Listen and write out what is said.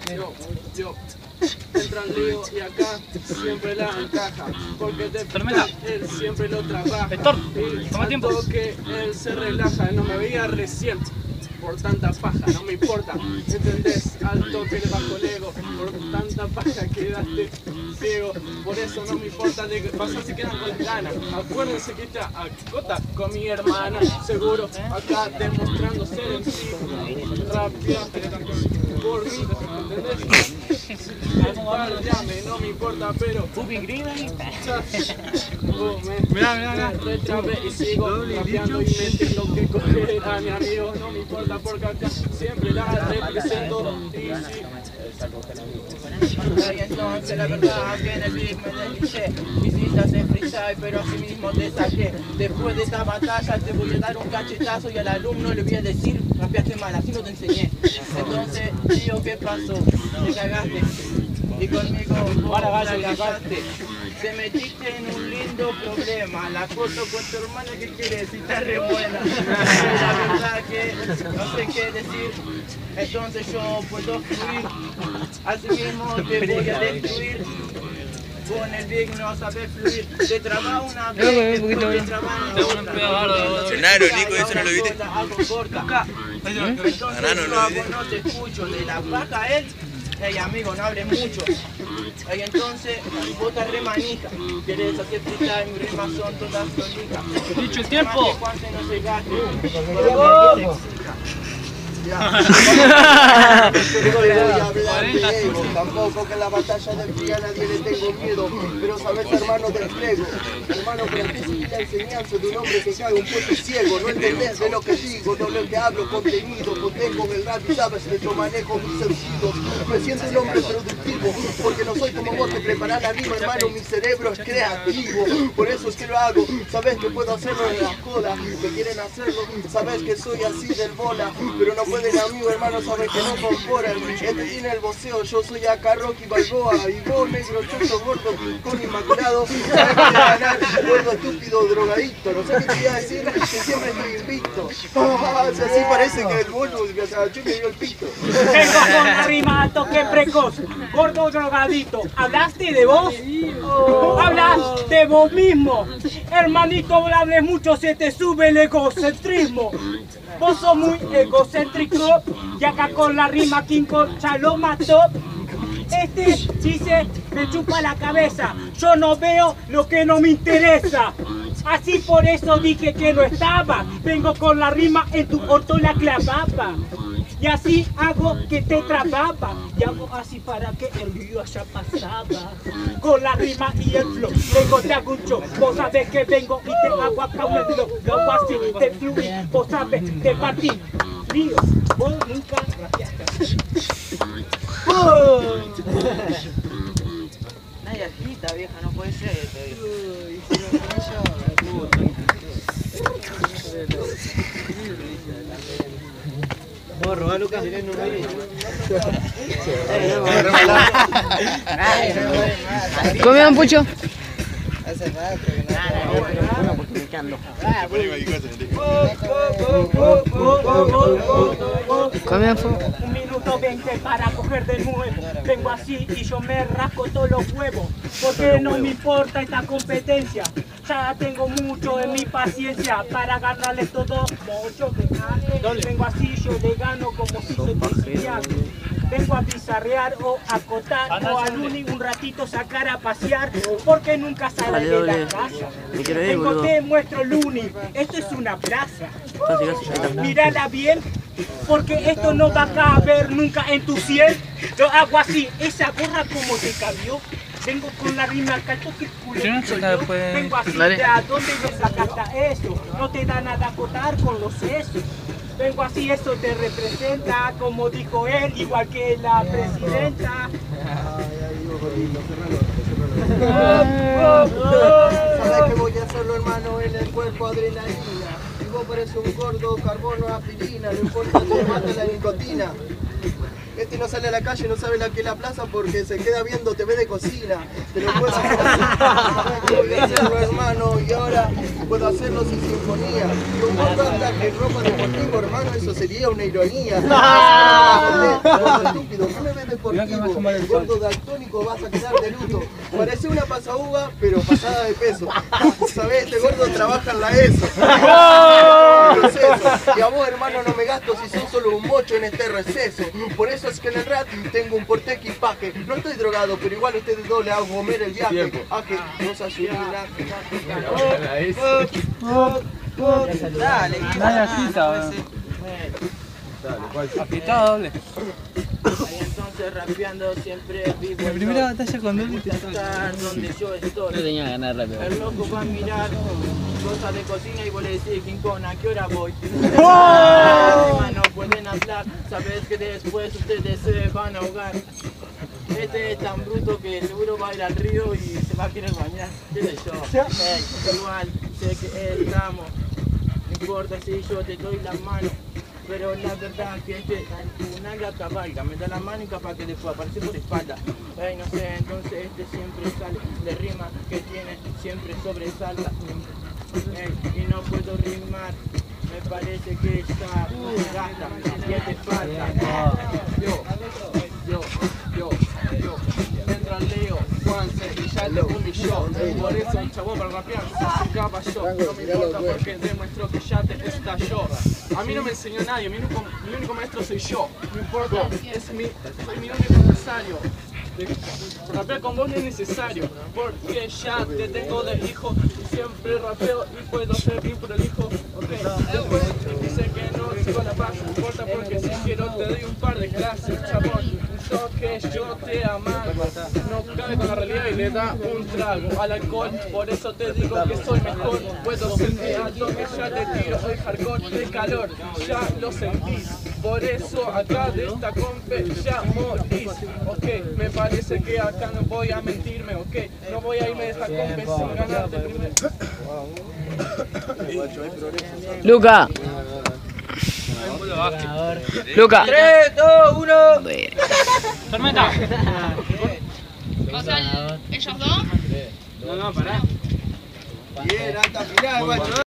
Yo entra en lío y acá siempre la encaja, porque de él siempre lo trabaja. Y toma tiempo. Que él se relaja, no me veía recién por tanta paja, no me importa, ¿entendés? Al toque le bajo el ego, por tanta paja quedaste ciego, por eso no me importa de que pasar si quedan con las ganas. Acuérdense que esta acota con mi hermana, seguro acá demostrando ser en sí, rápida por mí, ¿entendés? Llame, no me importa, pero mirá, retrapé y sigo rapeando y me entiendo que coger a mi amigo, no me importa porque acá siempre la represento y sí. Y entonces la verdad que en el beat me desliché, quisiste hacer freestyle pero así mismo te saqué. Después de esta batalla te voy a dar un cachetazo y al alumno le voy a decir rapeaste mal, así no te enseñé. Entonces, tío, ¿qué pasó? Te cagaste y conmigo vos la cagaste. Te metiste en un lindo problema, la foto con tu hermana que quiere decir está re buena. La verdad que no sé qué decir, entonces yo puedo fluir, así mismo te voy a destruir. Con el Big no sabes fluir, te traba una vez, te traba otra. Enano, Nico, eso no lo viste. Algo corta. Entonces yo a vos no te escucho, de la paja él. Ey amigo, no hables mucho. Ey entonces, vos te remanija. Querés hacer freestyle, mis rimas son todas prolijas. Dicho el tiempo. No se gaste. Tampoco que en la batalla del frío a nadie le tengo miedo, pero sabes hermano del pliego, hermano practice la enseñanza de un hombre que cae un puesto ciego, no entendés de lo que digo, no lo que hablo, contenido, contengo en el rap y sabes que yo manejo mis sentidos, me siento un hombre productivo, porque no soy como vos que preparar la rima hermano, mi cerebro es creativo, por eso es que lo hago, sabes que puedo hacerlo en la joda, que quieren hacerlo, sabes que soy así del bola, pero no pueden amigo hermano, sabes que no conforan, este tiene el voceo, yo soy acá Rocky Balboa, y vos negro, chocho, gordo, con inmaculado, sabes que ganar, gordo, estúpido, drogadicto, no sé qué te iba a decir, que siempre estoy invicto, así parece que el boludo que se agachó y me dio el pito. Vengo con la rima a toque precoz, gordo drogadito, ¿hablaste de vos? Hablas de vos mismo, hermanito, hables mucho, se te sube el egocentrismo. Vos sos muy egocéntrico y acá con la rima King Kong ya lo mató. Este dice me chupa la cabeza, yo no veo lo que no me interesa. Así por eso dije que no estaba, vengo con la rima en tu orto la clavaba. Y así hago que te trababa, y hago así para que el lío ya pasaba. Con la rima y el flow, vengo te hago un show. Vos sabés que vengo y te hago acá un flow. Lo hago así, te fluí, vos sabés, te partí. Lío, vos nunca rapeaste así. Nadie agita vieja, no puede ser. Vamos a robar Lucas, no me ¿Comieron pucho? Hace rato que no porque me quedan dos. ¿Comieron fuego? 1 minuto 20 para coger de nuevo. Vengo así y yo me rasco todos los huevos. Porque no me importa esta competencia. Ya tengo mucho en mi paciencia para ganarles todo. Mucho que gane. Vengo así, yo le gano como si soy cristiano. Vengo a pizarrear o a acotar o a Luni un ratito sacar a pasear porque nunca sale de la casa. Vengo te muestro Luni, esto es una plaza. Mírala bien porque esto no va a caber nunca en tu 100. Lo hago así, esa gorra como te cambió. Vengo con la rima acá, toque el culo. Vengo así, ¿de a dónde me sacaste eso? No te da nada acotar con los sesos. Vengo así, eso te representa, como dijo él, igual que la presidenta. Sabes que voy a hacerlo hermano en el cuerpo adrenalina. Y vos pareces un gordo, carbono, aspirina, no importa si te mata la nicotina. Este no sale a la calle, no sabe la que es la plaza porque se queda viendo TV de cocina. Te lo puedo hacer así. Voy a hacerlo, hermano, y ahora puedo hacerlo sin sinfonía. Un gordo anda en ropa deportiva, hermano, eso sería una ironía. Gordo estúpido, ¿qué me ves deportivo? Gordo daltónico, vas a quedar de luto. Parece una pasauva, pero pasada de peso. ¿Sabés? Este gordo trabaja en la ESO. Y a vos, hermano, no me gasto si son solo un mocho en este receso. Por eso es que en el rap tengo un porte equipaje. No estoy drogado, pero igual ustedes dos le hago comer el viaje. Aje, no se ayuda. Dale, Nadie agita, agitado doble. Ahí entonces rapeando siempre vivo. La primera batalla con doble te estar donde yo estoy. No tenía ganas de rápido. El loco va a mirar cosas de cocina y vos le decís, King Kong, ¿a qué hora voy? No pueden hablar, sabes que después ustedes se van a ahogar. Este es tan bruto que seguro va a ir al río y se va a querer bañar. ¿Qué sé yo? Igual sé que el tramo, no importa si yo te doy la mano. Pero la verdad que una gata valga, me da la mano y capaz que después aparece por espalda. No sé, entonces siempre sale de rima que tiene, siempre sobresalta. Y no puedo rimar, me parece que está gasta, ¿qué te falta? Yo, mientras leo, Juanse y ya le humilló. Por eso un chabón para rapear se caballo. No me importa porque demuestro que ya te estalló. A mí no me enseñó nadie, mi único maestro soy yo. No importa, soy mi único adversario. Rapear con vos no es necesario, porque ya te tengo de hijo y siempre rapeo y puedo ser bien prolijo. Después dice que no sigo la paz, no importa porque si quiero te doy un par de clases, chabón. Que yo te amaba, no cabe con la realidad y le da un trago al alcohol, por eso te digo que soy mejor. Puedo sentir alto que ya te tiro el hardcore de calor, ya lo sentís, por eso acá de esta compe ya morís. Ok, me parece que acá no voy a mentirme, ok, no voy a irme de esta compe sin ganar de primer. Luca. Luca. 3, 2, 1. Tormenta. O sea, ellos dos. No, pará. Bien, hasta final, guacho.